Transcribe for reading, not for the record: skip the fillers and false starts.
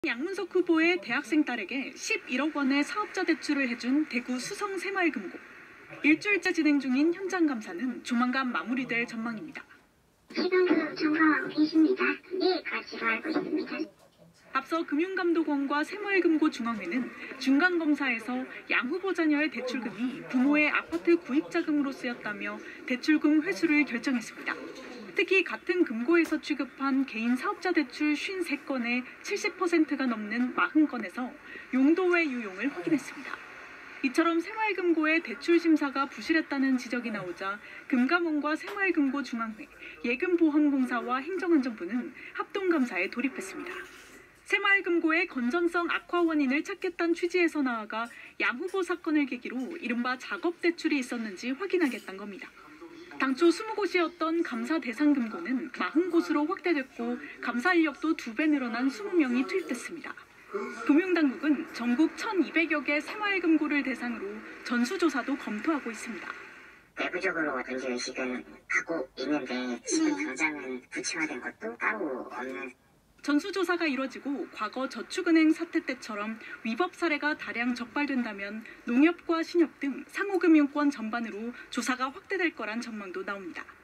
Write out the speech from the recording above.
양문석 후보의 대학생 딸에게 11억 원의 사업자 대출을 해준 대구 수성 새마을금고. 일주일째 진행 중인 현장 감사는 조만간 마무리될 전망입니다. 지금 점검하고 계십니다. 내일까지로 알고 있습니다. 앞서 금융감독원과 새마을금고 중앙회는 중간검사에서 양 후보 자녀의 대출금이 부모의 아파트 구입자금으로 쓰였다며 대출금 회수를 결정했습니다. 특히 같은 금고에서 취급한 개인 사업자 대출 53건의 70%가 넘는 40건에서 용도 외 유용을 확인했습니다. 이처럼 새마을금고의 대출 심사가 부실했다는 지적이 나오자 금감원과 새마을금고 중앙회, 예금보험공사와 행정안전부는 합동감사에 돌입했습니다. 새마을금고의 건전성 악화 원인을 찾겠다는 취지에서 나아가 양 후보 사건을 계기로 이른바 작업 대출이 있었는지 확인하겠다는 겁니다. 당초 20곳이었던 감사 대상 금고는 40곳으로 확대됐고 감사 인력도 2배 늘어난 20명이 투입됐습니다. 금융당국은 전국 1,200여 개 새마을금고를 대상으로 전수조사도 검토하고 있습니다. 내부적으로 문제의식은 하고 있는데 지금 당장은 구체화된 것도 따로 없는. 전수조사가 이뤄지고 과거 저축은행 사태 때처럼 위법 사례가 다량 적발된다면 농협과 신협 등 상호금융권 전반으로 조사가 확대될 거란 전망도 나옵니다.